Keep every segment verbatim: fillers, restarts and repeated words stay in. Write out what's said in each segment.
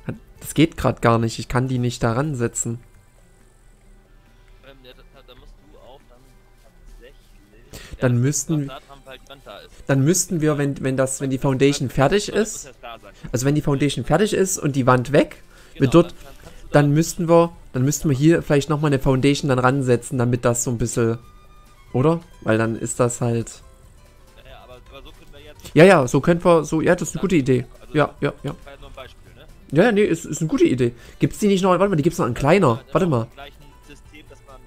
Das geht gerade gar nicht. Ich kann die nicht da ransetzen. Ähm, ja, da, da musst du auch dann tatsächlich. Ja, Dann das müssten, da dran, weil die Wand da ist. dann müssten wir, wenn, wenn das, wenn die Foundation fertig ist, also wenn die Foundation fertig ist und die Wand weg, wird dort, dann müssten wir, dann müssten wir hier vielleicht nochmal eine Foundation dann ransetzen, damit das so ein bisschen, oder? Weil dann ist das halt. Ja, aber, aber so können wir jetzt. Ja, ja, so können wir, so, ja, das ist eine gute Idee. Also, Ja, ja, ja. das war nur ein Beispiel, ne? Ja, ja, nee, ist, ist eine gute Idee. Gibt's die nicht noch, warte mal, die gibt's noch in kleiner. Warte mal. System, dass man,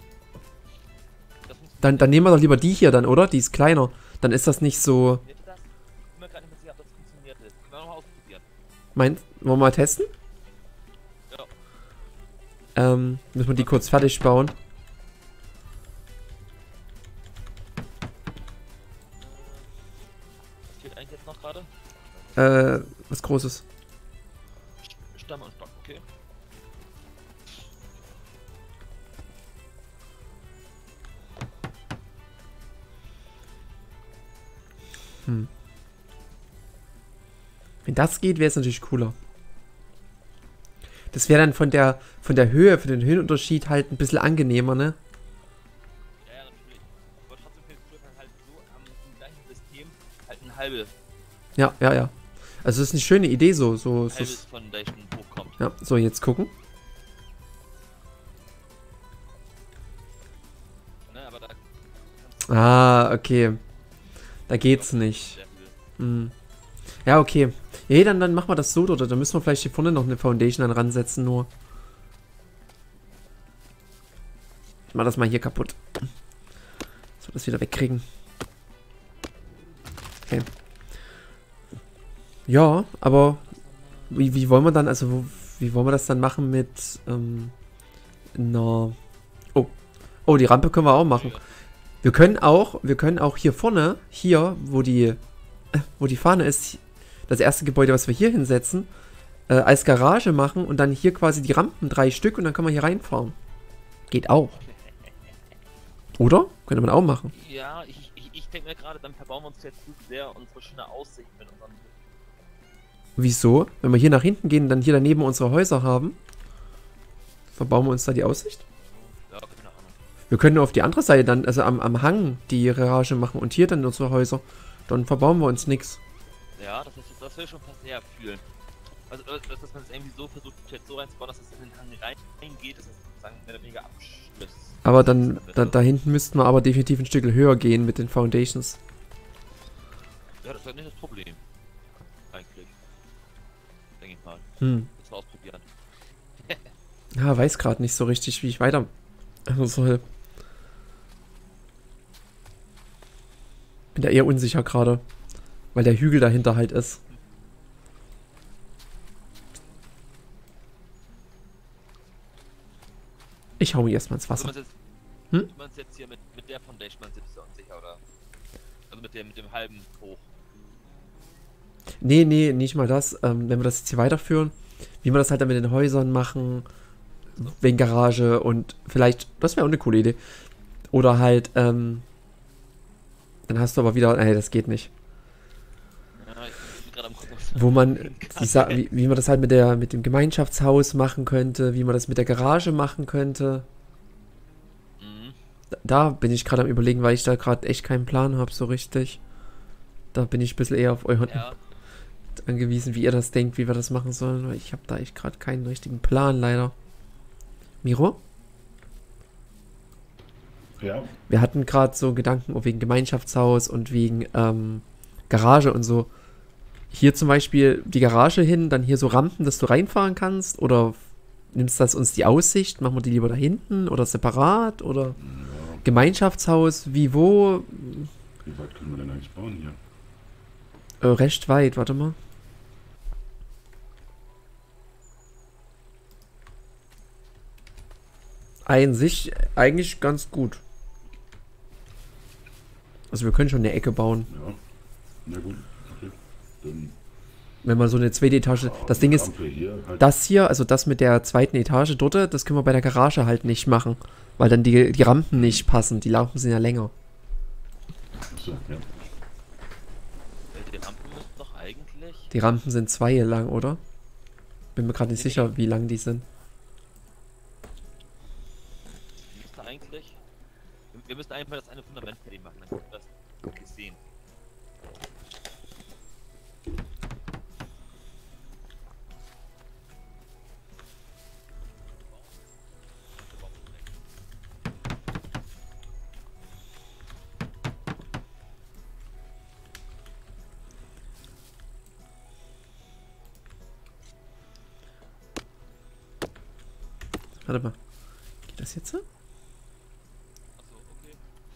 das Dann, dann nehmen wir doch lieber die hier dann, oder? Die ist kleiner. Dann ist das nicht so. das? Ich bin mir gerade nicht mehr sicher, ob das funktioniert ist. Können wir nochmal ausprobieren. Meint, wollen wir mal testen? Ja. Ähm, müssen wir die kurz fertig bauen. Was fehlt eigentlich jetzt noch gerade? Äh, was Großes. Stamm und Stock, okay. Hm. Wenn das geht, wäre es natürlich cooler. Das wäre dann von der von der Höhe, für den Höhenunterschied halt ein bisschen angenehmer, ne? Ja, ja, natürlich. Aber trotzdem fehlt es dann halt so am im gleichen System halt ein halbes, Ja, ja, ja. Also das ist eine schöne Idee so. so, so halbes Foundation hochkommt. ja, so jetzt gucken. Ne, aber da Ah, okay. Da geht's nicht. sehr viel. Hm. Ja, okay. Nee, dann, dann machen wir das so, oder dann müssen wir vielleicht hier vorne noch eine Foundation dann ransetzen, nur. Ich mach das mal hier kaputt. Dass wir das wieder wegkriegen. Okay. Ja, aber wie, wie wollen wir dann, also wo, wie wollen wir das dann machen mit ähm, einer... Oh. Oh, die Rampe können wir auch machen. Wir können auch, wir können auch hier vorne, hier, wo die, äh, wo die Fahne ist, das erste Gebäude, was wir hier hinsetzen, äh, als Garage machen und dann hier quasi die Rampen, drei Stück, und dann können wir hier reinfahren. Geht auch. Oder? Könnte man auch machen. Ja, ich, ich, ich denke mir gerade, dann verbauen wir uns jetzt zu sehr unsere schöne Aussicht mit unseren. Wieso? Wenn wir hier nach hinten gehen und dann hier daneben unsere Häuser haben, verbauen wir uns da die Aussicht? Ja, keine Ahnung. Wir können auf die andere Seite dann, also am, am Hang, die Garage machen und hier dann unsere Häuser. Dann verbauen wir uns nichts. Ja, das, ist, das will ich schon fast eher fühlen. Also, dass, dass man es irgendwie so versucht, jetzt so reinzubauen, dass es in den Hang reingeht, dass es sozusagen mehr oder weniger Abschluss. Aber dann, da, da hinten müssten wir aber definitiv ein Stück höher gehen mit den Foundations. Ja, das ist nicht das Problem. Eigentlich. Denke ich mal. Hm. Das wir ausprobieren. Ja, weiß gerade nicht so richtig, wie ich weiter soll. Bin da eher unsicher gerade. Weil der Hügel dahinter halt ist. Ich hau mich erstmal ins Wasser. Also, jetzt, Hm? man jetzt hier mit, mit der Foundation, man sitzt da unsicher, oder? Also mit dem, mit dem halben hoch. Nee, nee, nicht mal das. Ähm, wenn wir das jetzt hier weiterführen, wie wir das halt dann mit den Häusern machen, wegen Garage und vielleicht, das wäre auch eine coole Idee. Oder halt, ähm, dann hast du aber wieder, nee, das geht nicht. Ja, ich bin gerade am gucken. Wo man, die Sa wie, wie man das halt mit der, mit dem Gemeinschaftshaus machen könnte, wie man das mit der Garage machen könnte. Mhm. Da, da bin ich gerade am Überlegen, weil ich da gerade echt keinen Plan habe, so richtig. Da bin ich ein bisschen eher auf euren Ja. angewiesen, wie ihr das denkt, wie wir das machen sollen, weil ich habe da echt gerade keinen richtigen Plan, leider. Miro? Ja. Wir hatten gerade so Gedanken oh, wegen Gemeinschaftshaus und wegen ähm, Garage und so. Hier zum Beispiel die Garage hin, dann hier so Rampen, dass du reinfahren kannst, oder nimmst das uns die Aussicht, machen wir die lieber da hinten oder separat, oder Ja. Gemeinschaftshaus, wie wo? Wie weit können wir denn eigentlich bauen hier? Äh, recht weit, warte mal. Ein sich eigentlich ganz gut. Also wir können schon eine Ecke bauen. Ja. Na gut. Okay. Dann Wenn man so eine zweite Etage... Das Ding ist, Rampe hier halt. das hier, also das mit der zweiten Etage dort, das können wir bei der Garage halt nicht machen. Weil dann die, die Rampen nicht passen. Die Lampen sind ja länger. Achso, ja. Die Rampen müssen doch eigentlich. Die Rampen sind zwei lang, oder? Bin mir gerade nicht Nee, sicher, wie lang die sind. Die müsste eigentlich. Wir, wir müssen einfach das eine Fundament fertig machen, dann können wir das wirklich sehen. Warte mal. Geht das jetzt so? Achso, okay.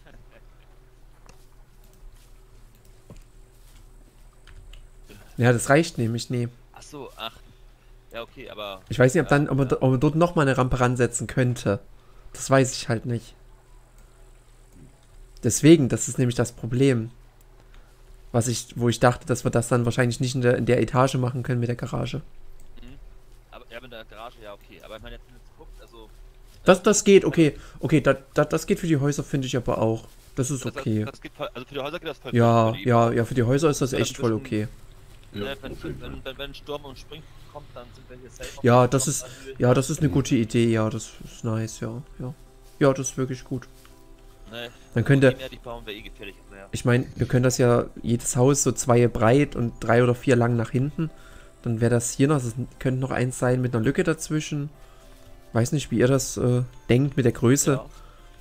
Ja, das reicht nämlich, nee. Achso, ach. Ja, okay, aber. Ich weiß nicht, ob, ja, dann, ob, man, ja. ob man dort nochmal eine Rampe ransetzen könnte. Das weiß ich halt nicht. Deswegen, das ist nämlich das Problem. Was ich, wo ich dachte, dass wir das dann wahrscheinlich nicht in der, in der Etage machen können mit der Garage. Mhm. Aber ja, mit der Garage, ja, okay. Aber ich meine, jetzt, wenn du jetzt guckst, also. Das, das geht, okay. Okay, das, das, das geht für die Häuser, finde ich aber auch. Das ist Das, okay. das geht voll, also für die Häuser geht das voll. Ja, für die- ja, ja, für die Häuser ist das Ja, echt voll okay. Ja, Ne, wenn, auf jeden Fall. wenn, wenn, wenn ein Sturm und Spring kommt, dann sind wir hier safe. auf Ja, der das ist, Höhe. ja, das ist eine gute Idee, ja, das ist nice, ja, ja. Ja, das ist wirklich gut. Ne, Dann könnte, je mehr die bauen, wäre eh gefährlich. Also, ja. ich meine, wir können das ja, jedes Haus so zwei breit und drei oder vier lang nach hinten. Dann wäre das hier noch, das könnte noch eins sein mit einer Lücke dazwischen. Weiß nicht, wie ihr das äh, denkt mit der Größe. Ja.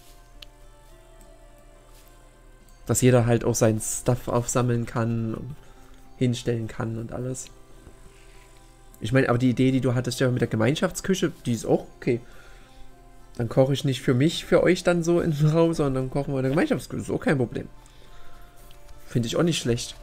Dass jeder halt auch sein Stuff aufsammeln kann und hinstellen kann und alles. Ich meine, aber die Idee, die du hattest ja mit der Gemeinschaftsküche, die ist auch okay. Dann koche ich nicht für mich, für euch dann so im Raum, sondern dann kochen wir in der Gemeinschaftsküche. Ist auch kein Problem. Finde ich auch nicht schlecht.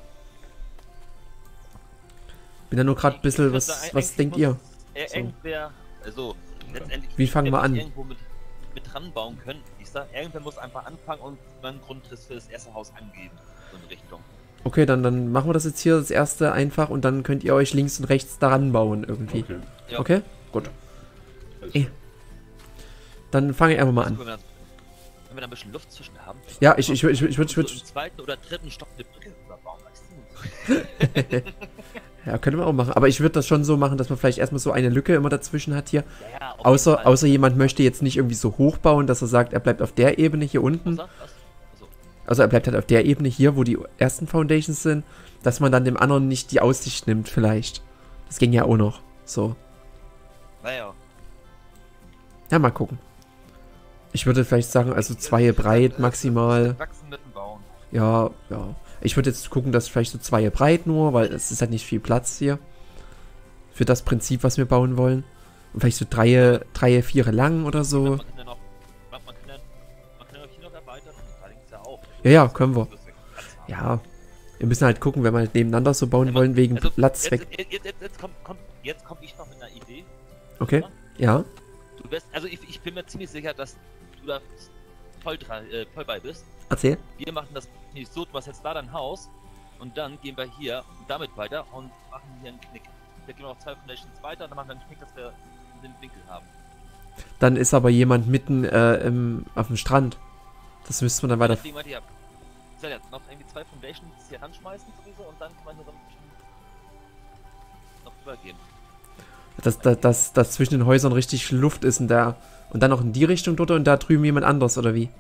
Bin da nur gerade ein bisschen, was, was denkt ihr? Er So. irgendwer, also letztendlich. Wie fangen wir wenn an? Irgendwo mit, mit dran bauen können. Ich sag, irgendwer muss einfach anfangen und einen Grundriss für das erste Haus angeben. So in Richtung. Okay, dann, dann machen wir das jetzt hier das erste einfach und dann könnt ihr euch links und rechts daran bauen irgendwie. Okay. Ja. Okay? Gut. Alles Eh. klar. Dann fange ich einfach mal Also, an. wenn, wir, wenn wir da ein bisschen Luft zwischen haben. Ja, ich, ich, ich, ich würde, ich so würde, im zweiten oder dritten Stock eine Brücke überbauen, weißt du? ja, könnte man auch machen. Aber ich würde das schon so machen, dass man vielleicht erstmal so eine Lücke immer dazwischen hat hier. Ja, ja, auf jeden Außer, Fall. außer jemand möchte jetzt nicht irgendwie so hoch bauen, dass er sagt, er bleibt auf der Ebene hier unten. Was? Was? Also, Also er bleibt halt auf der Ebene hier, wo die ersten Foundations sind, dass man dann dem anderen nicht die Aussicht nimmt vielleicht. Das ging ja auch noch. So. naja. Ja, mal gucken. Ich würde vielleicht sagen, also zwei breit maximal. Wachsen mit dem Bauen. Ja, ja. Ich würde jetzt gucken, dass vielleicht so zwei breit nur, weil es ist halt nicht viel Platz hier. Für das Prinzip, was wir bauen wollen. Und vielleicht so drei, drei, vier lang oder so. Man kann ja noch, man, man kann ja, man kann ja noch hier noch erweitern und da links ja auch. Ja, ja, können wir. Das ist ja. Ja. Wir müssen halt gucken, wenn wir halt nebeneinander so bauen wollen, wegen Also, Platzzweck. Jetzt, jetzt, jetzt, jetzt, kommt, kommt, jetzt komm ich noch mit einer Idee. Okay. Ja. Du wirst, also ich, ich bin mir ziemlich sicher, dass du da voll, dran, äh, voll bei bist. Erzähl. Wir machen das nicht so, du hast jetzt da dein Haus und dann gehen wir hier damit weiter und machen hier einen Knick. Wir gehen noch zwei Foundations weiter und dann machen wir einen Knick, dass wir den Winkel haben. Dann ist aber jemand mitten äh, im, auf dem Strand. Das müsste man dann weiter. Deswegen meinte ich, ja, ich soll jetzt noch irgendwie zwei Foundations hier ranschmeißen sowieso und dann kann man hier so ein bisschen noch rübergehen. Dass, dass, dass, dass zwischen den Häusern richtig Luft ist und da. Und dann noch in die Richtung dort und da drüben jemand anders, oder wie?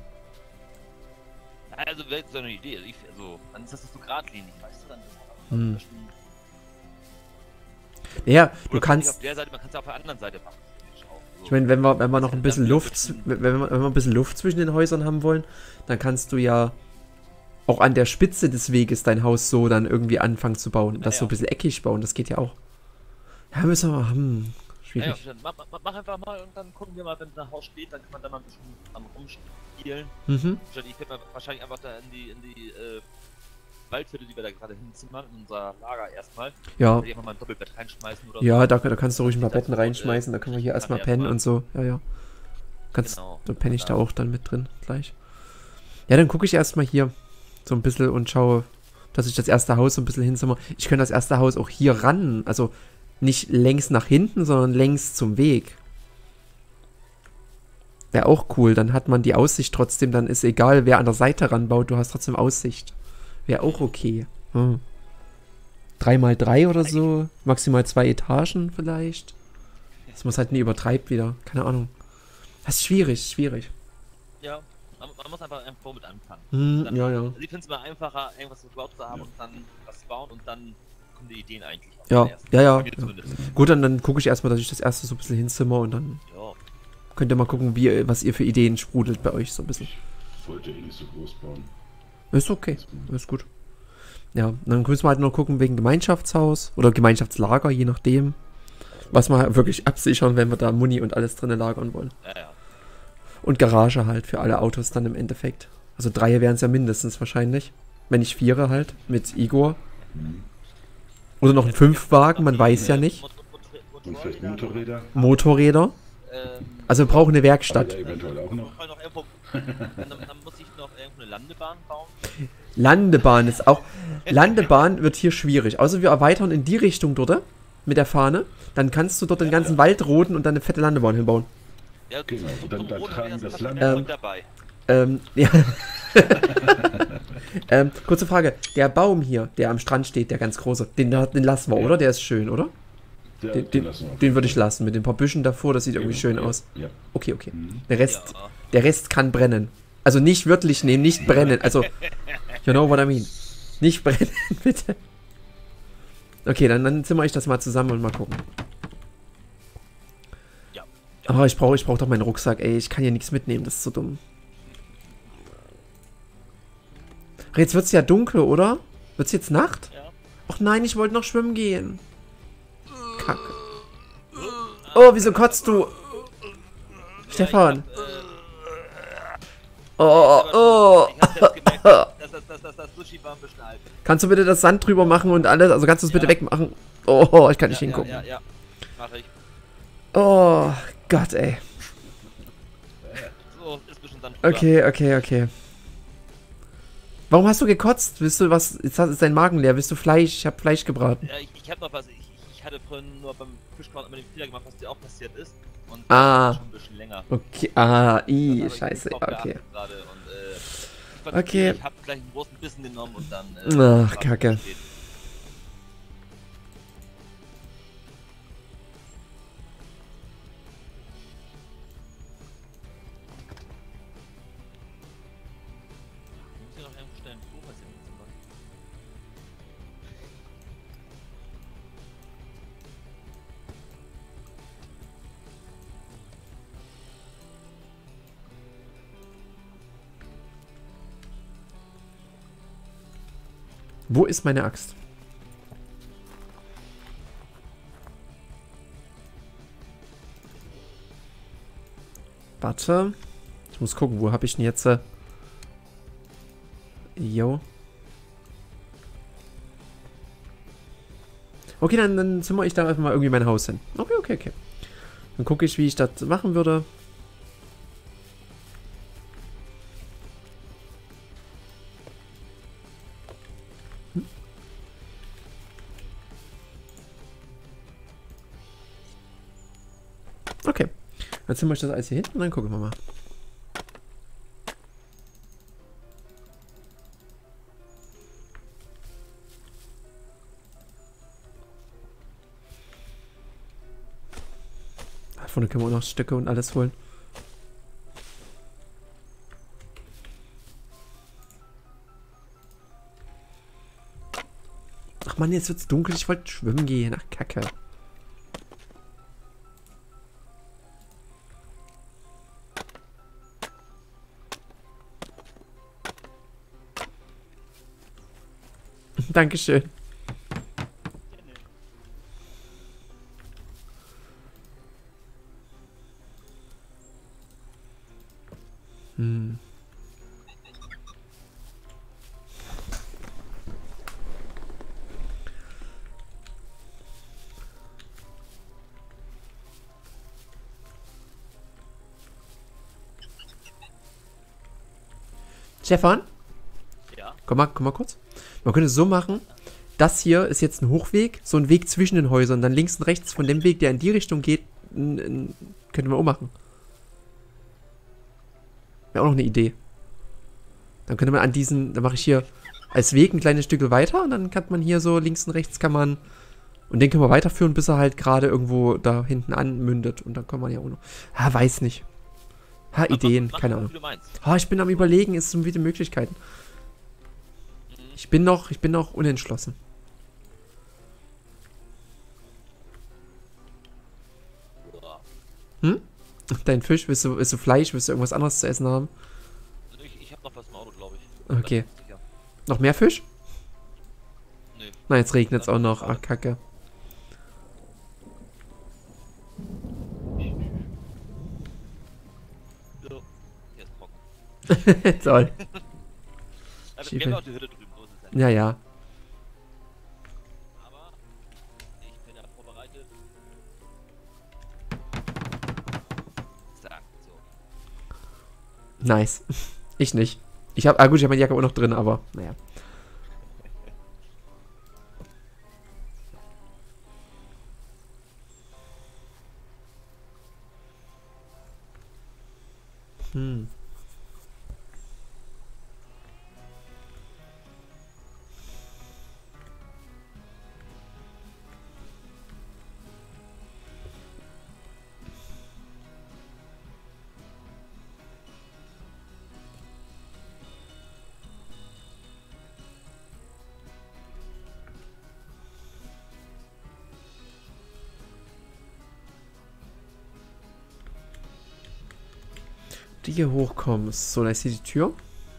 Also wäre so eine Idee. Ich, also, dann ist das so geradlinig, weißt du? Dann ist das Hm. ein bisschen- Ja, Oder du man kann nicht kannst. auf der Seite, man kann es auf der anderen Seite machen. theoretisch auch. So. Ich meine, wenn wir, wenn wir noch ein Dann bisschen wieder Luft, bisschen- wenn wir, wenn wir ein bisschen Luft zwischen den Häusern haben wollen, dann kannst du ja auch an der Spitze des Weges dein Haus so dann irgendwie anfangen zu bauen. Das Ja, so ein ja. bisschen eckig bauen, das geht ja auch. Ja, müssen wir mal, hm, Ja, schwierig. ja, mach, mach, mach einfach mal und dann gucken wir mal, wenn ein Haus steht, dann kann man da mal ein bisschen am rumspielen. Mhm. Ich werde mal wahrscheinlich einfach da in die, in die äh, Waldhütte, die wir da gerade hinzimmern, in unser Lager erstmal. Ja, Einfach mal ein Doppelbett reinschmeißen oder ja, so. da, da kannst du ruhig ein paar Das Betten so, äh, reinschmeißen, da können wir hier kann erstmal er pennen erstmal- und so. Ja, ja. Kannst, Genau. da penne ich da Ja. auch dann mit drin gleich. Ja, dann gucke ich erstmal hier so ein bisschen und schaue, dass ich das erste Haus so ein bisschen hinzimmer. Ich könnte das erste Haus auch hier ran, also nicht längs nach hinten, sondern längs zum Weg. Wäre auch cool, dann hat man die Aussicht trotzdem, dann ist egal, wer an der Seite ranbaut, du hast trotzdem Aussicht. Wäre auch okay. Hm. drei mal drei oder so, maximal zwei Etagen vielleicht. Dass man es halt nie übertreibt wieder. Keine Ahnung. Das ist schwierig, schwierig. Ja, man, man muss einfach einfach mit anfangen. Hm, Dann, ja, ja. Also ich finde es mal einfacher, irgendwas gebaut zu haben und dann was bauen und dann kommen die Ideen eigentlich. auch Ja, erst. ja, ja. Bei mir ja. zumindest. Gut, dann, dann gucke ich erstmal, dass ich das erste so ein bisschen hinzimmer und dann Ja. könnt ihr mal gucken, wie, ihr- was ihr für Ideen sprudelt bei euch so ein bisschen. Ich wollte eh nicht so groß bauen. Ist okay, ist gut. Ja, dann müssen wir halt noch gucken wegen Gemeinschaftshaus oder Gemeinschaftslager, je nachdem. Was wir wirklich absichern, wenn wir da Muni und alles drin lagern wollen. Ja, ja. Und Garage halt für alle Autos dann im Endeffekt. Also drei wären es ja mindestens wahrscheinlich. Wenn nicht viere halt, mit Igor. Mhm. Oder noch ein Fünfwagen, man weiß ja nicht. Mot- Mot- Und vielleicht Motorräder, Motorräder. Motorräder. Ähm, Also wir brauchen eine Aber Werkstatt. ja, eventuell auch noch. ich brauche noch irgendwo, dann, dann muss ich noch irgendwo eine Landebahn bauen. Landebahn ist auch... Landebahn wird hier schwierig. Außer wir erweitern in die Richtung dort mit der Fahne. Dann kannst du dort den ganzen Wald roden und dann eine fette Landebahn hinbauen. Ja, Genau, zum- und dann- zum dann Roden tragen habe ich das das Land- Land Ähm, dabei. Ähm, ja. ähm, kurze Frage. Der Baum hier, der am Strand steht, der ganz große, den, den lassen wir, Ja. oder? Der ist schön, oder? Der, Den, den, lassen wir auf den jeden würde ich Fall. lassen, mit den paar Büschen davor, das sieht irgendwie Genau, schön ja, aus. Ja. Okay, okay. Mhm. Der Rest, Ja. der Rest kann brennen. Also nicht wörtlich nehmen, nicht brennen. Also, you know what I mean. Nicht brennen, bitte. Okay, dann, dann zimmere ich das mal zusammen und mal gucken. Ja. Aber ich brauche ich brauch doch meinen Rucksack, ey. Ich kann hier nichts mitnehmen, das ist so dumm. Jetzt wird's ja dunkel, oder? Wird's jetzt Nacht? Ja. Ach nein, ich wollte noch schwimmen gehen. Kacke. Oh, wieso kotzt du? Stefan. Ja, ich hab, äh, Oh, oh. Ich hab selbst gemerkt, dass das, das, das, das Sushi war ein bisschen alt. Kannst du bitte das Sand drüber machen und alles? Also kannst du es bitte Ja. wegmachen? Oh, ich kann nicht Ja, hingucken. ja, ja, ja. Mach ich. Oh, Gott, ey. So, ist ein bisschen Sand drüber. Okay, okay, okay. Warum hast du gekotzt? Willst du was? Jetzt ist dein Magen leer. Willst du Fleisch? Ich hab Fleisch gebraten. Ja, ich, ich hab noch was. Ich, ich hatte vorhin nur beim Fischkauen immer den Fehler gemacht, was dir auch passiert ist. Und Ah. das ist schon ein bisschen länger. Okay, ah, Das i, hab ich scheiße, drauf okay. geachtet gerade und, äh, ich fand Okay. Ich hab gleich einen großen Bissen genommen und dann. Äh, Ach, war's Kacke. spät. Ich muss hier noch irgendwo schnell ein Buch als Zimmer. Wo ist meine Axt? Warte. Ich muss gucken, wo habe ich denn jetzt... Äh Jo. Okay, dann, dann zimmer ich da einfach mal irgendwie mein Haus hin. Okay, okay, okay. Dann gucke ich, wie ich das machen würde. Hm. Okay. Dann zimmer ich das alles hier hin und dann gucken wir mal. Vorne können wir auch noch Stöcke und alles holen. Ach man, jetzt wird's dunkel. Ich wollte schwimmen gehen. Ach, Kacke. Dankeschön. Hm. Stefan? Ja. Komm mal, komm mal kurz. Man könnte es so machen, das hier ist jetzt ein Hochweg, so ein Weg zwischen den Häusern. Dann links und rechts von dem Weg, der in die Richtung geht, n- n- könnte man auch machen. Wäre auch noch eine Idee. Dann könnte man an diesen, dann mache ich hier als Weg ein kleines Stück weiter und dann kann man hier so links und rechts kann man Und den können wir weiterführen, bis er halt gerade irgendwo da hinten anmündet. Und dann kann man ja auch noch... Ha, weiß nicht. Ha, Mach- Ideen, mach- mach keine einfach, Ahnung. wie du meinst. Ha, ich bin am Überlegen, es sind wieder Möglichkeiten. Mhm. Ich bin noch, ich bin noch unentschlossen. Boah. Hm? Dein Fisch, willst du, willst du Fleisch, willst du irgendwas anderes zu essen haben? Also ich, ich hab noch was im Auto, glaube ich. Okay. Bin sicher. Noch mehr Fisch? Nee. Na, jetzt regnet es auch noch. Ach, Kacke. So, hier ist trocken. Toll. Aber Schiefe. wir haben ja auch die Hütte drüben, so ist es ja. Ja, ja. Aber ich bin ja vorbereitet. Zack, so. Nice. Ich nicht. Ich hab, ah gut, ich habe meine Jacke auch noch drin, aber naja. Hm. Die hier hochkommen. So, da ist hier die Tür.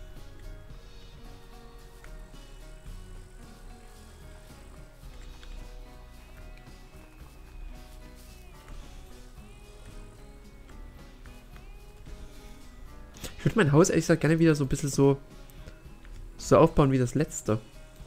Ich würde mein Haus ehrlich gesagt gerne wieder so ein bisschen so, so aufbauen wie das letzte.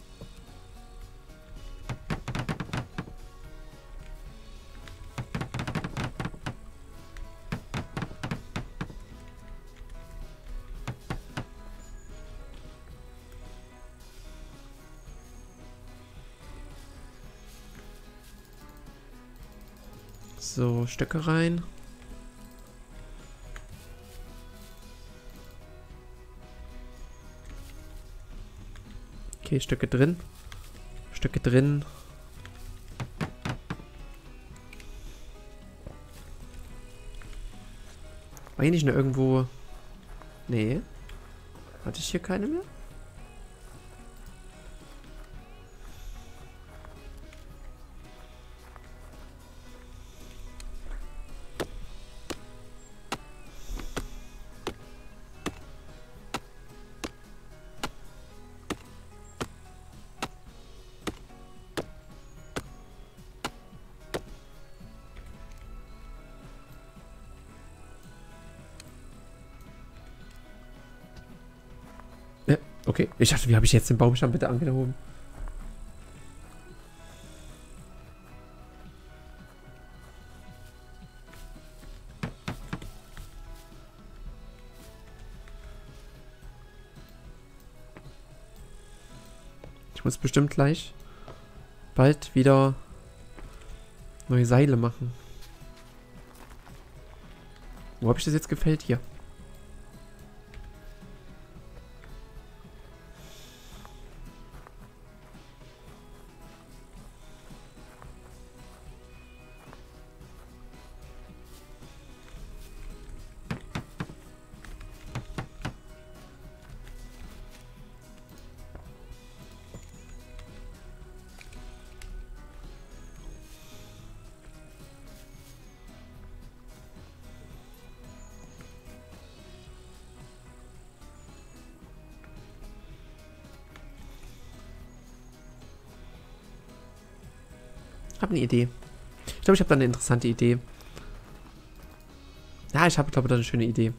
So, Stöcke rein. Okay, Stöcke drin. Stöcke drin. War hier nicht nur irgendwo... Nee. Hatte ich hier keine mehr? Ja, okay. Ich dachte, wie habe ich jetzt den Baumstamm bitte angehoben? Ich muss bestimmt gleich bald wieder neue Seile machen. Wo habe ich das jetzt gefällt? Hier. Ich habe eine Idee. Ich glaube, ich habe da eine interessante Idee. Ja, ich habe, glaube ich, da eine schöne Idee.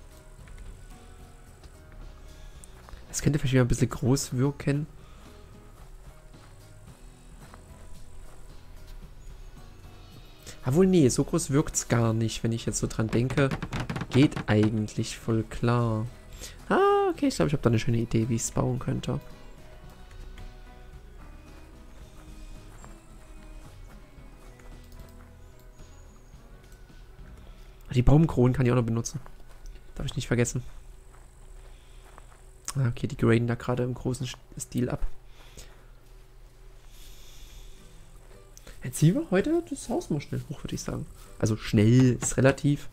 Das könnte vielleicht wieder ein bisschen groß wirken. Obwohl, nee, so groß wirkt es gar nicht, wenn ich jetzt so dran denke. Geht eigentlich voll klar. Ah, okay, ich glaube, ich habe da eine schöne Idee, wie ich es bauen könnte. Die Baumkronen kann ich auch noch benutzen. Darf ich nicht vergessen. Ah, okay, die graden da gerade im großen Stil ab. Jetzt ziehen wir heute das Haus mal schnell hoch, würde ich sagen. Also schnell ist relativ.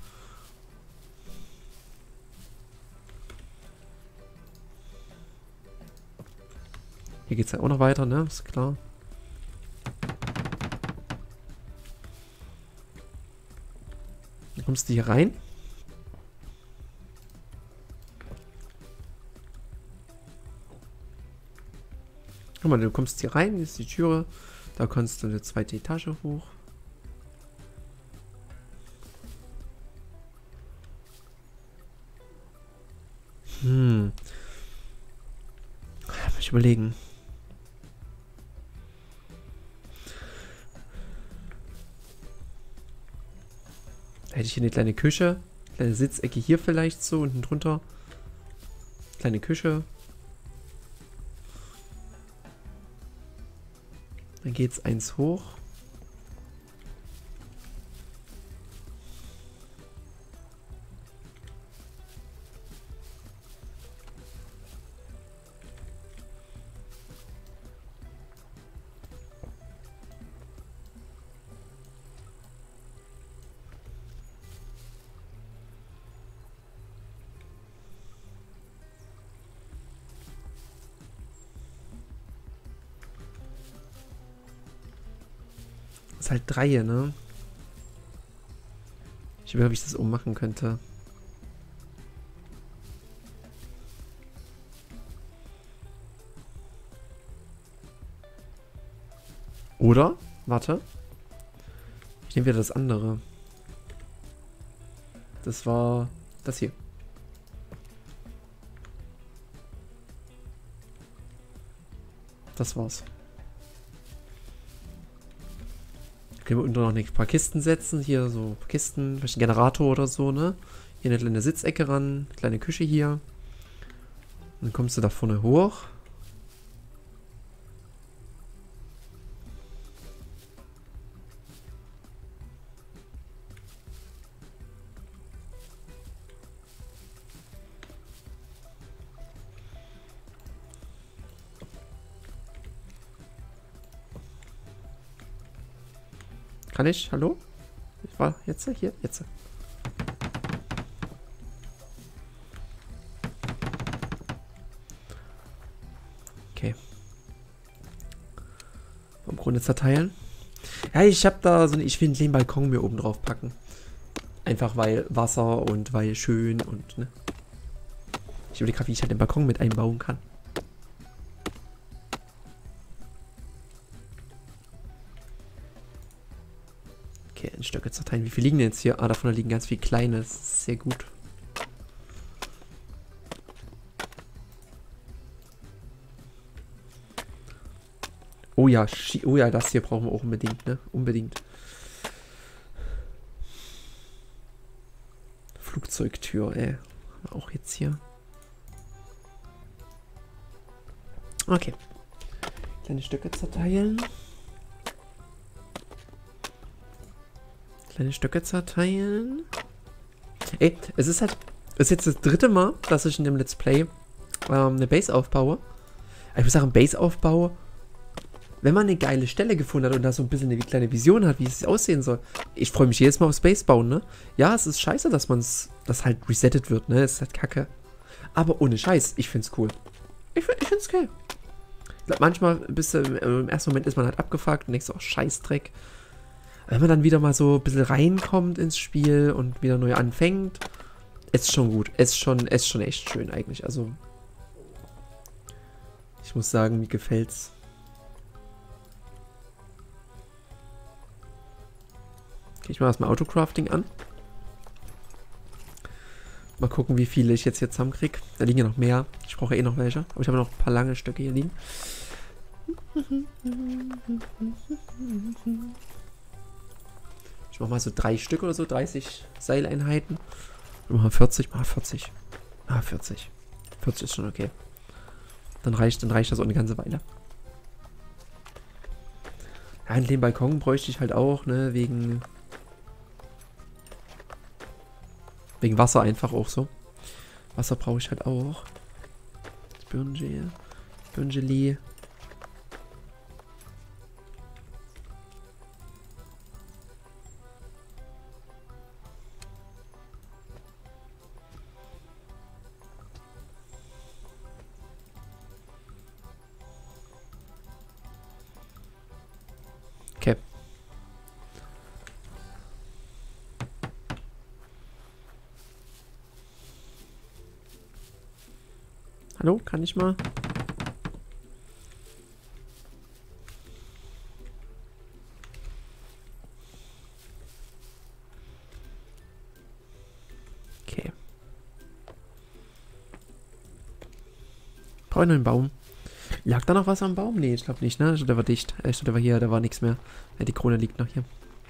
Hier geht es ja auch noch weiter, ne? Ist klar. Dann kommst du hier rein. Guck mal, du kommst hier rein, hier ist die Türe. Da kannst du eine zweite Etage hoch. Hm. Muss ich überlegen. Da hätte ich hier eine kleine Küche. Kleine Sitzecke hier vielleicht so unten drunter. Kleine Küche. Dann geht's eins hoch. Das ist halt drei, ne? Ich überlege, ob ich das ummachen könnte. Oder? Warte. Ich nehme wieder das andere. Das war das hier. Das war's. Können wir unten noch ein paar Kisten setzen. Hier so Kisten, vielleicht ein Generator oder so, ne? Hier eine kleine Sitzecke ran, kleine Küche hier. Und dann kommst du da vorne hoch. Kann ich? Hallo? Ich war jetzt hier? Jetzt. Okay. Vom Grunde zerteilen. Ja, ich habe da so eine, ich will den Balkon mir oben drauf packen. Einfach weil Wasser und weil schön und, ne. Ich überlege gerade, wie ich halt den Balkon mit einbauen kann. Okay, in Stöcke zerteilen. Wie viele liegen denn jetzt hier? Ah, davon liegen ganz viele kleine. Das ist sehr gut. Oh ja, oh ja, das hier brauchen wir auch unbedingt, ne? Unbedingt. Flugzeugtür, ey. Auch jetzt hier. Okay. Kleine Stücke zerteilen. Kleine Stücke zerteilen. Ey, es ist halt... Es ist jetzt das dritte Mal, dass ich in dem Let's Play ähm, eine Base aufbaue. Ich muss sagen, Base aufbaue... Wenn man eine geile Stelle gefunden hat und da so ein bisschen eine kleine Vision hat, wie es aussehen soll. Ich freue mich jedes Mal aufs Base bauen, ne? Ja, es ist scheiße, dass man es... Das halt resettet wird, ne? Es ist halt kacke. Aber ohne Scheiß, ich find's cool. Ich, find, ich find's geil. Manchmal bist du, im ersten Moment ist man halt abgefuckt und denkst so, oh, Scheißdreck. Wenn man dann wieder mal so ein bisschen reinkommt ins Spiel und wieder neu anfängt, ist schon gut. Ist schon, ist schon echt schön eigentlich. Also, ich muss sagen, mir gefällt's. Okay, ich mache erstmal Autocrafting an. Mal gucken, wie viele ich jetzt hier zusammenkriege. Da liegen ja noch mehr. Ich brauche eh noch welche. Aber ich habe noch ein paar lange Stöcke hier liegen. Ich mache mal so drei Stück oder so. dreißig Seileinheiten. Ich mache vierzig. Mal vierzig. Ah, vierzig. vierzig ist schon okay. Dann reicht, dann reicht das auch eine ganze Weile. Ja, in dem Balkon bräuchte ich halt auch, ne, wegen... Wegen Wasser einfach auch so. Wasser brauche ich halt auch. Birngel. Birngeli. Hallo, kann ich mal? Okay. Brauche ich noch einen Baum? Lag da noch was am Baum? Nee, ich glaube nicht, ne? Der war dicht. Äh, der war hier, da war nichts mehr. Ja, die Krone liegt noch hier.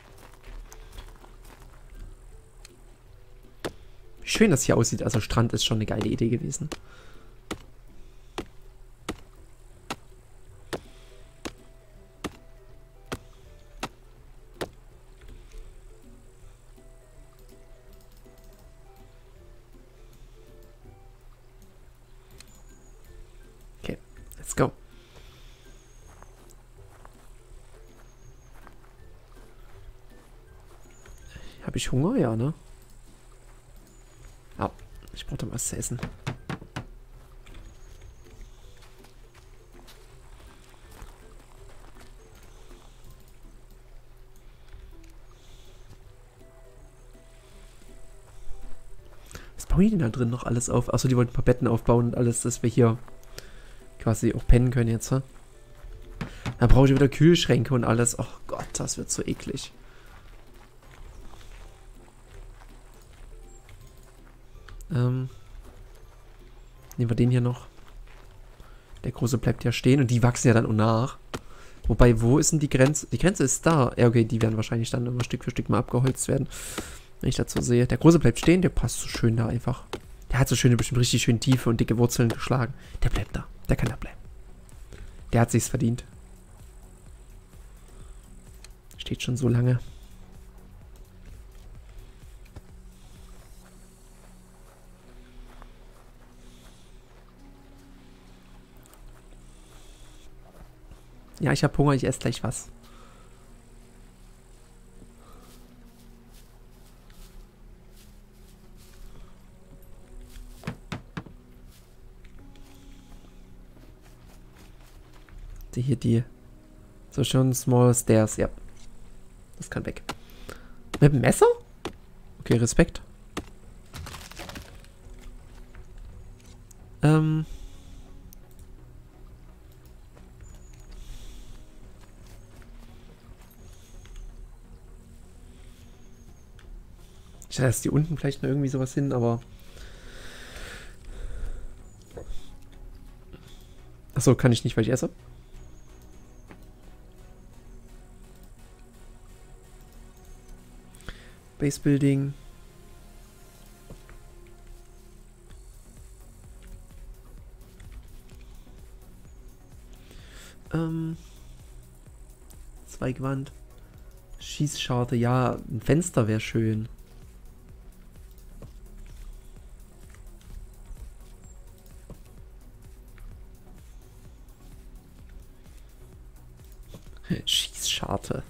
Wie schön das hier aussieht. Also Strand ist schon eine geile Idee gewesen. Okay, let's go. Habe ich Hunger? Ja, ne? Ja, ich brauche doch was zu essen. Was bauen die denn da drin noch alles auf? Achso, die wollten ein paar Betten aufbauen und alles, dass wir hier quasi auch pennen können jetzt, ne? Da brauche ich wieder Kühlschränke und alles. Oh Gott, das wird so eklig. Ähm, nehmen wir den hier noch. Der große bleibt ja stehen und die wachsen ja dann auch nach. Wobei, wo ist denn die Grenze? Die Grenze ist da. Ja, okay, die werden wahrscheinlich dann immer Stück für Stück mal abgeholzt werden. Wenn ich das so sehe. Der große bleibt stehen, der passt so schön da einfach. Der hat so schöne, bestimmt richtig schön tiefe und dicke Wurzeln geschlagen. Der bleibt da. Der kann da bleiben. Der hat sich's verdient. Steht schon so lange. Ja, ich habe Hunger, ich esse gleich was. Die hier, die. So schon small stairs, ja. Das kann weg. Mit dem Messer? Okay, Respekt. Ähm. Ich lasse die unten vielleicht noch irgendwie sowas hin, aber... Achso, kann ich nicht, weil ich esse. Base Building. Ähm. Zweigwand. Schießscharte, ja, ein Fenster wäre schön. Schießscharte.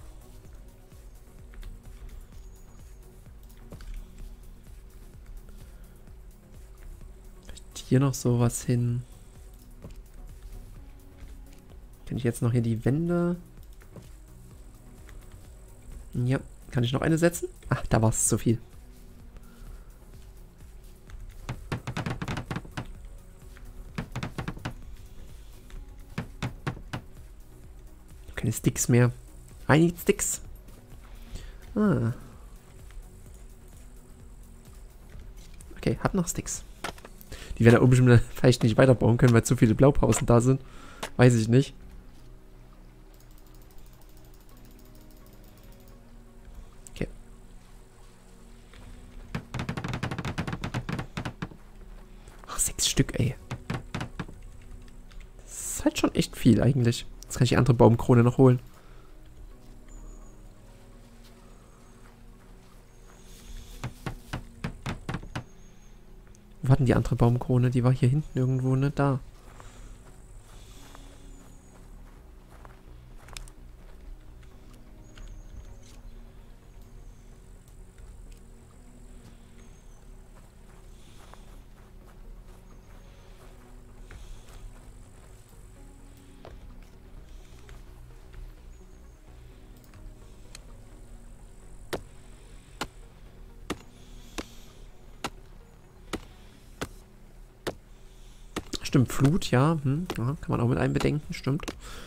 Hier noch sowas hin. Kann ich jetzt noch hier die Wände... Ja, kann ich noch eine setzen? Ach, da war es zu viel. Keine Sticks mehr. I need Sticks. Ah. Okay, hat noch Sticks. Die werden da oben bestimmt vielleicht nicht weiterbauen können, weil zu viele Blaupausen da sind. Weiß ich nicht. Okay. Ach, sechs Stück, ey. Das ist halt schon echt viel eigentlich. Jetzt kann ich die andere Baumkrone noch holen. Wo war denn die andere Baumkrone? Die war hier hinten irgendwo, ne? Da. Stimmt, Flut, ja. Hm, ja. Kann man auch mit einbedenken, stimmt.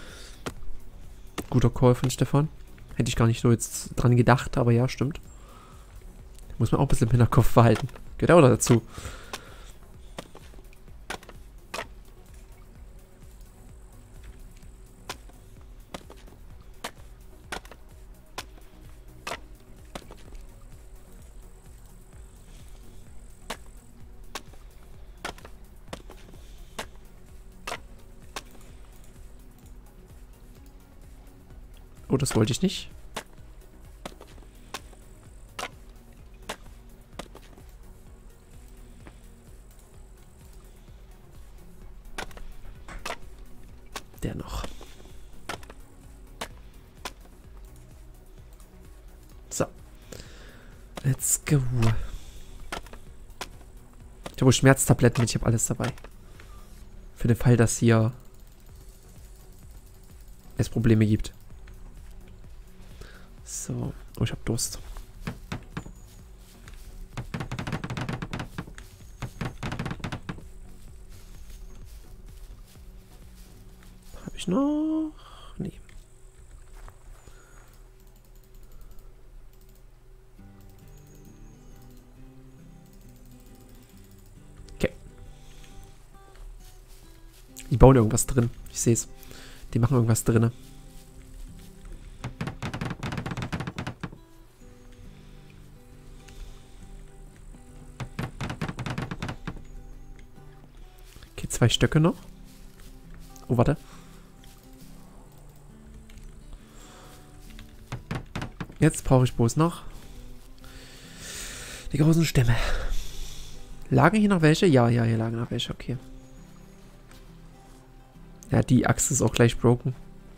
Guter Call von Stefan. Hätte ich gar nicht so jetzt dran gedacht, aber ja, stimmt. Muss man auch ein bisschen im Hinterkopf behalten. Gehört auch dazu. Oh, das wollte ich nicht. Der noch. So. Let's go. Ich habe Schmerztabletten mit, ich habe alles dabei. Für den Fall, dass hier es Probleme gibt. So. Oh, ich habe Durst. Habe ich noch? Nee. Okay. Die bauen irgendwas drin. Ich sehe es. Die machen irgendwas drin. Okay, zwei Stöcke noch. Oh, warte. Jetzt brauche ich bloß noch die großen Stämme. Lagen hier noch welche? Ja, ja, hier lagen noch welche, okay. Ja, die Axt ist auch gleich broken.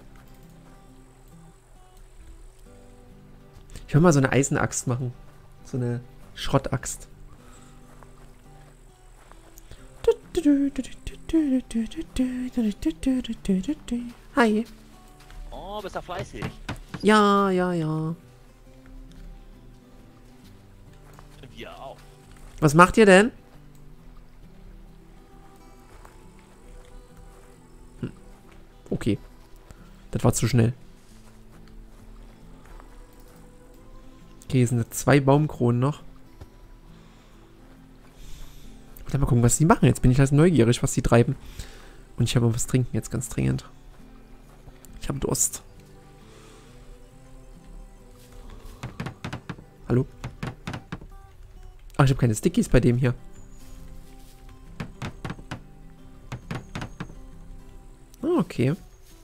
Ich will mal so eine Eisenaxt machen. So eine Schrottaxt. Hi. Oh, bist du fleißig. Ja, ja, ja. Wir auch. Was macht ihr denn? Hm. Okay. Das war zu schnell. Okay, hier sind jetzt zwei Baumkronen noch. Dann mal gucken, was die machen. Jetzt bin ich halt neugierig, was die treiben. Und ich habe mal was trinken jetzt ganz dringend. Ich habe Durst. Hallo? Ach, ich habe keine Stickies bei dem hier. Ah, okay.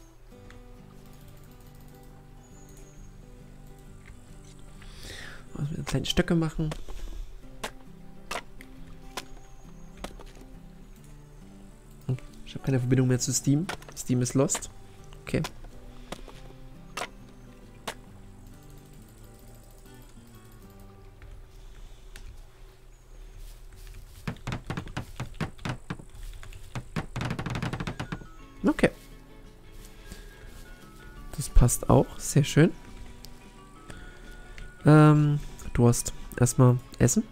Also wieder kleine Stöcke machen. Ich habe keine Verbindung mehr zu Steam. Steam ist lost. Okay. Okay. Das passt auch. Sehr schön. Ähm, Durst. Erstmal essen.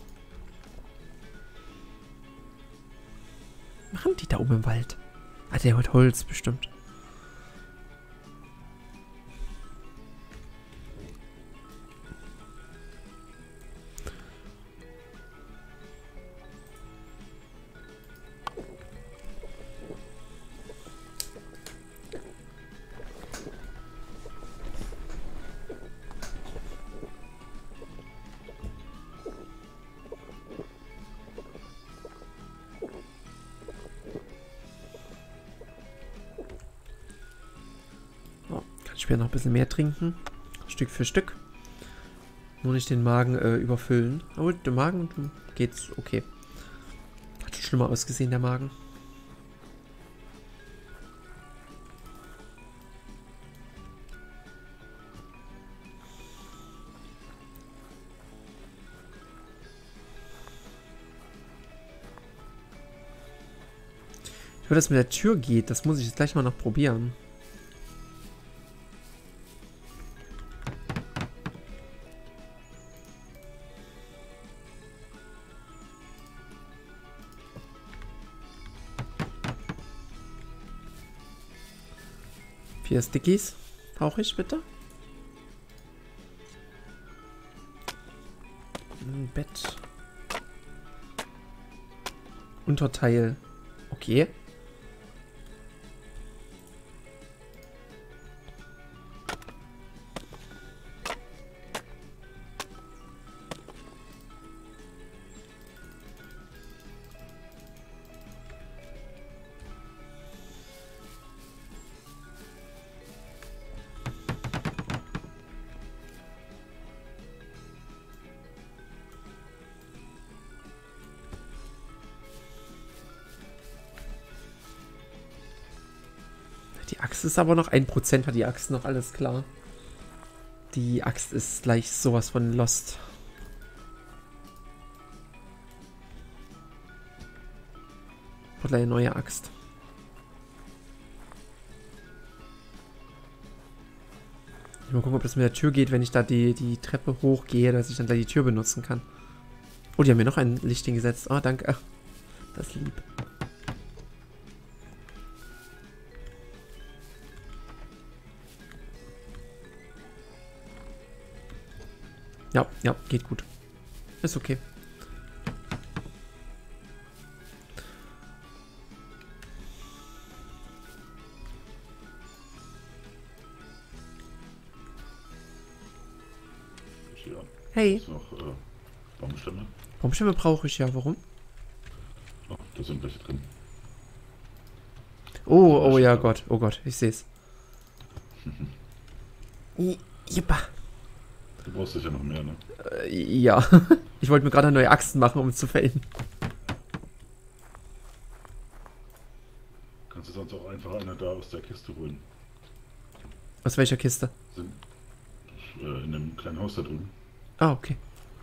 Machen die da oben im Wald? Ah, der hat Holz bestimmt. Ich werde noch ein bisschen mehr trinken. Stück für Stück. Nur nicht den Magen äh, überfüllen. Aber der Magen geht's okay. Hat schon schlimmer ausgesehen, der Magen. Ich hoffe, dass mit der Tür geht. Das muss ich jetzt gleich mal noch probieren. Vier Stickies brauche ich bitte. Ein Bett. Unterteil. Okay. Die Axt ist aber noch ein Prozent, hat die Axt noch, alles klar. Die Axt ist gleich sowas von lost. Braucht eine neue Axt. Ich mal gucken, ob das mit der Tür geht, wenn ich da die, die Treppe hochgehe, dass ich dann gleich die Tür benutzen kann. Oh, die haben mir noch ein Licht hingesetzt. Oh, danke. Das ist lieb. Ja, ja, geht gut. Ist okay. Ja. Hey. Ist noch äh, Baumstämme? Baumstämme brauche ich ja. Warum? Oh, da sind welche drin. Oh, oh ja Gott. Oh Gott, ich sehe es. Jippa. Du brauchst sicher noch mehr, ne? Äh, ja. Ich wollte mir gerade neue Achsen machen, um es zu fällen. Kannst du sonst auch einfach eine da aus der Kiste holen. Aus welcher Kiste? Sind äh, in dem kleinen Haus da drüben. Ah, okay.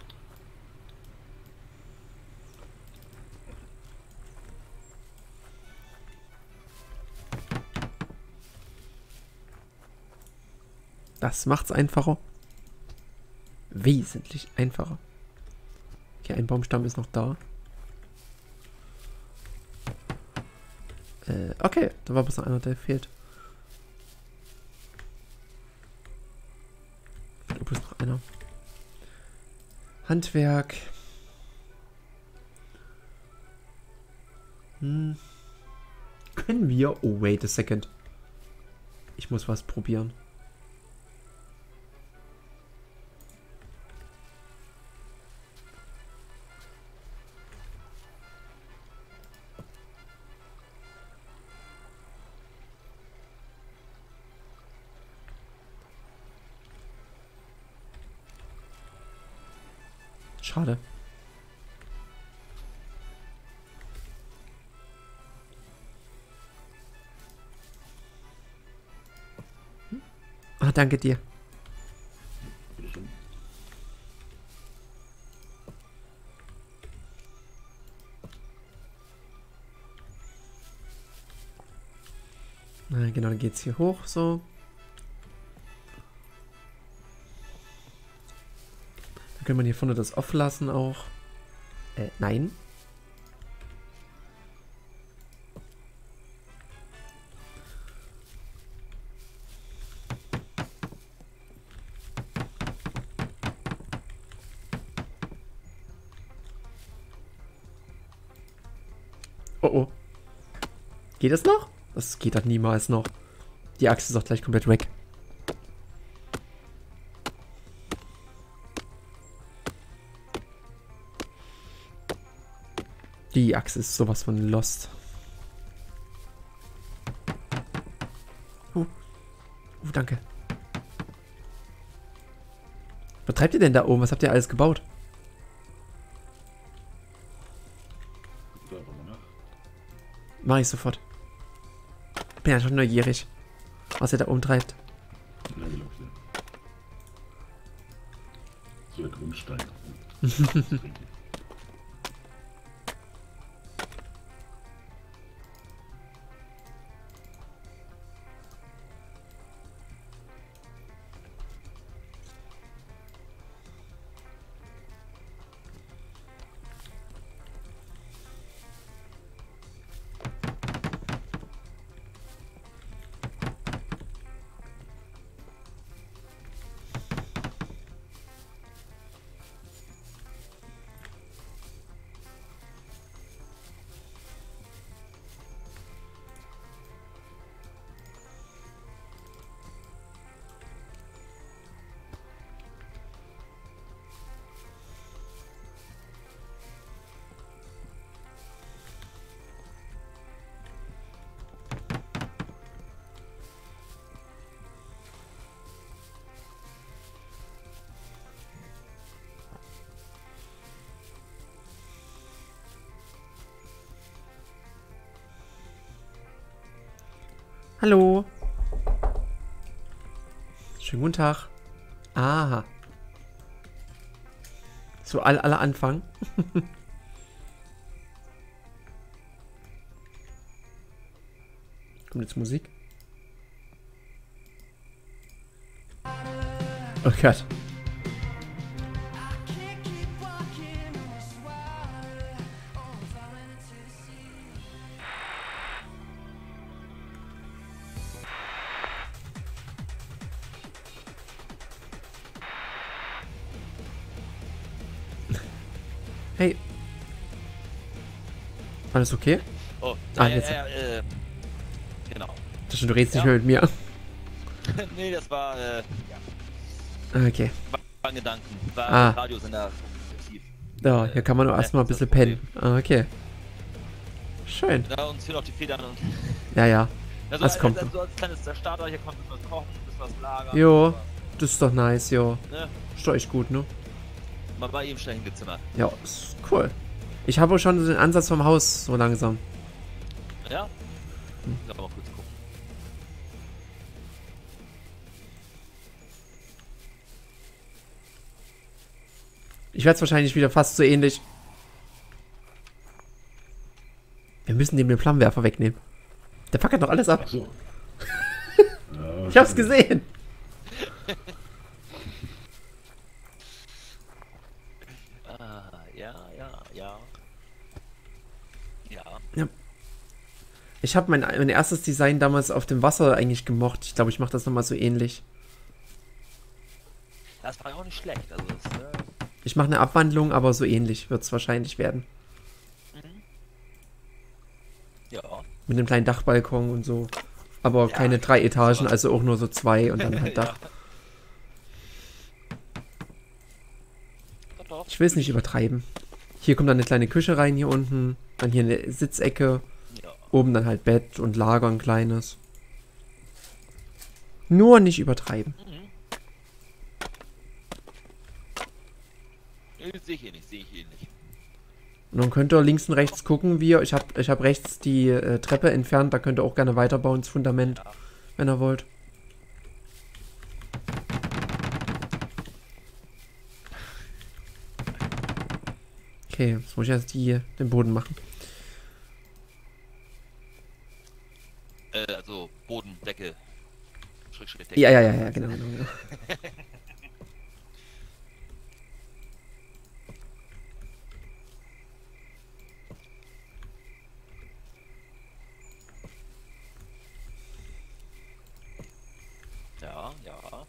Das macht's einfacher. Wesentlich einfacher. Okay, ein Baumstamm ist noch da. Äh, okay, da war bloß noch einer, der fehlt. Da bloß noch einer. Handwerk. Hm. Können wir... Oh, wait a second. Ich muss was probieren. Schade. Hm? Ah, danke dir. Bitteschön. Na, genau, dann geht's hier hoch, so. Dann können wir hier vorne das off lassen auch. Äh, nein. Oh oh. Geht das noch? Das geht doch niemals noch. Die Axt ist auch gleich komplett weg. Die Axt ist sowas von lost. Uh. Uh, danke. Was treibt ihr denn da oben? Was habt ihr alles gebaut? Da einfach mal nach. Mach ich sofort. Bin ja schon neugierig, was ihr da oben treibt. Ja, gelaufen. So der Grundstein. Hallo. Schönen guten Tag. Aha. So, alle, alle anfangen. Kommt jetzt Musik? Oh Gott. Hey. Alles okay? Oh, Ah, äh, jetzt. äh, äh, genau. Das stimmt, du redest Ja. nicht mehr mit mir. Nee, das war, äh, ja, Okay. war ein Gedanken. War Ah. Radiosender tief. Ja, hier kann man nur Äh, erstmal ein das ist bisschen das pennen. Ah, okay. Schön. Ja, uns fehlen auch die Federn und. Ja, ja. Also, Das kommt also, noch. so als kleines Starter, hier kann man ein bisschen was kochen, ein bisschen was lagern. Jo. sowas, Das ist doch nice, jo. Ne? Ist doch echt gut, ne? Mal bei ihm schnell hingezimmert. Ja, ist cool. Ich habe auch schon den Ansatz vom Haus so langsam. Ja? Hm. Ich mal kurz gucken. Ich werde es wahrscheinlich wieder fast so ähnlich. Wir müssen dem den Flammenwerfer wegnehmen. Der fackert doch alles ab. Ach so. Ja, Ich hab's gesehen. Ah, ja, ja, ja. Ja. Ich habe mein, mein erstes Design damals auf dem Wasser eigentlich gemocht. Ich glaube, ich mache das nochmal so ähnlich. Das war ja auch nicht schlecht. Also, das, äh, Ich mache eine Abwandlung, aber so ähnlich wird es wahrscheinlich werden. mhm. Ja. Mit einem kleinen Dachbalkon und so. Aber Ja, keine drei Etagen, sowas. also auch nur so zwei und dann halt Dach. Ja. Doch, doch. Ich will es nicht übertreiben. Hier kommt dann eine kleine Küche rein, hier unten. Dann hier eine Sitzecke. Ja. Oben dann halt Bett und Lager, ein kleines. Nur nicht übertreiben. Mhm. Nee, sehe ich hier nicht, sehe ich hier nicht. Und dann könnt ihr links und rechts gucken, wie ihr, ich habe ich hab rechts die äh, Treppe entfernt, da könnt ihr auch gerne weiterbauen, das Fundament, Ja. wenn ihr wollt. Okay, jetzt muss ich erst die, den Boden machen. Äh, also Boden, Decke. Schräg, schräg, Decke. Ja, ja, ja, ja, genau, genau, genau. Ja, ja.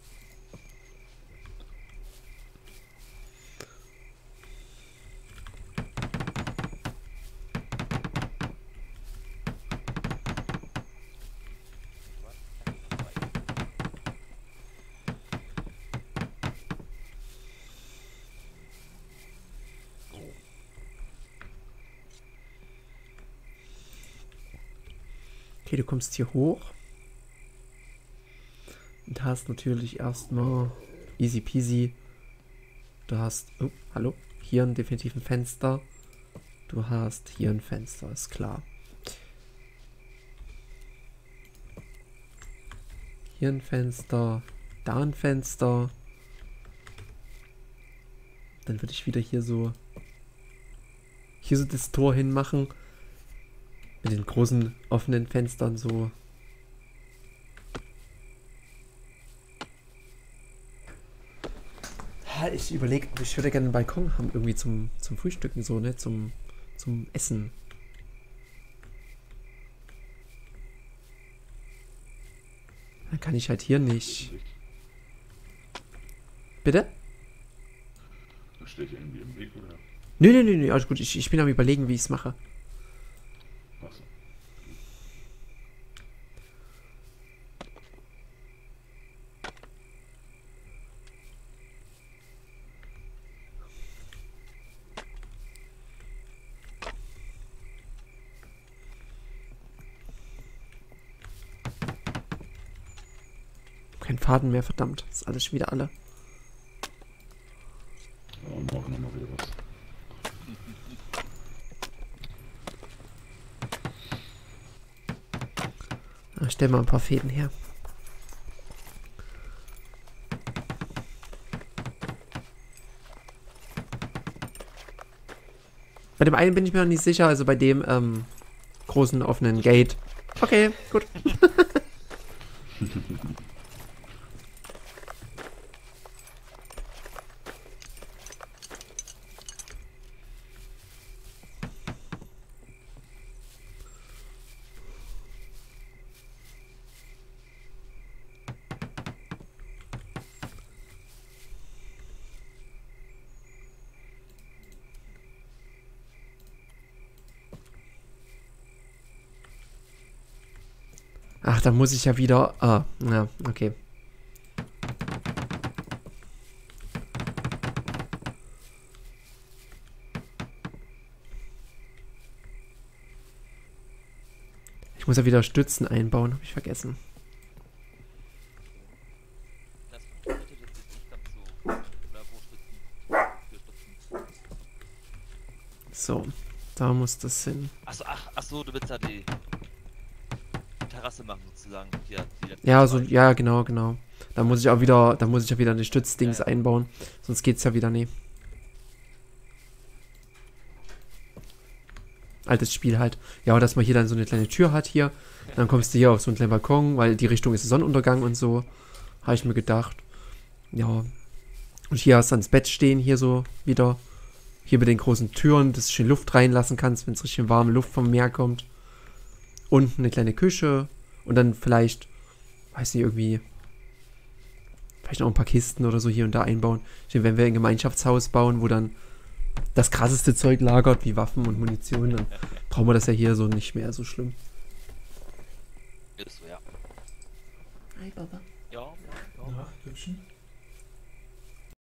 Okay, du kommst hier hoch. Und hast natürlich erstmal easy peasy. Du hast, oh, hallo, hier ein definitiv ein Fenster. Du hast hier ein Fenster, ist klar. Hier ein Fenster, da ein Fenster. Dann würde ich wieder hier so, hier so das Tor hinmachen. Mit den großen offenen Fenstern so. Ich überlege, ich würde gerne einen Balkon haben, irgendwie zum, zum Frühstücken, so, ne? Zum, zum Essen. Dann kann ich halt hier nicht. Bitte? Das steht ja irgendwie im Weg, oder? Nö, nö, nö, nö, alles gut. Ich, ich bin am Überlegen, wie ich es mache. Achso. Kein Faden mehr, verdammt. Das ist alles schon wieder alle. Ja, und morgen nochmal wieder was. Ich stell mal ein paar Fäden her. Bei dem einen bin ich mir noch nicht sicher, also bei dem ähm, großen offenen Gate. Okay, gut. Ach, da muss ich ja wieder... Ah, ja, okay. Ich muss ja wieder Stützen einbauen, habe ich vergessen. Das funktioniert jetzt nicht ganz so. Oder wo Stützen? Für Stützen. So, da muss das hin. Achso, ach, ach so, du willst da die Terrasse machen sozusagen. Hier, die letzten Ja, so, zwei. ja, genau, genau. Da muss ich auch wieder, da muss ich ja wieder eine Stützdings Ja, ja. einbauen. Sonst geht's ja wieder nie. Altes Spiel halt. Ja, dass man hier dann so eine kleine Tür hat hier. Dann kommst du hier auf so einen kleinen Balkon, weil die Richtung ist Sonnenuntergang und so. Habe ich mir gedacht. Ja. Und hier hast du dann das Bett stehen, hier so wieder. Hier mit den großen Türen, dass du schön Luft reinlassen kannst, wenn es richtig warme Luft vom Meer kommt. Unten eine kleine Küche. Und dann vielleicht, weiß nicht, irgendwie, vielleicht noch ein paar Kisten oder so hier und da einbauen. Wenn wir ein Gemeinschaftshaus bauen, wo dann das krasseste Zeug lagert, wie Waffen und Munition, dann brauchen wir das ja hier so nicht mehr so schlimm. Ist so, ja. Hi, Baba. Ja, ja, ja. Ja, Hübschen.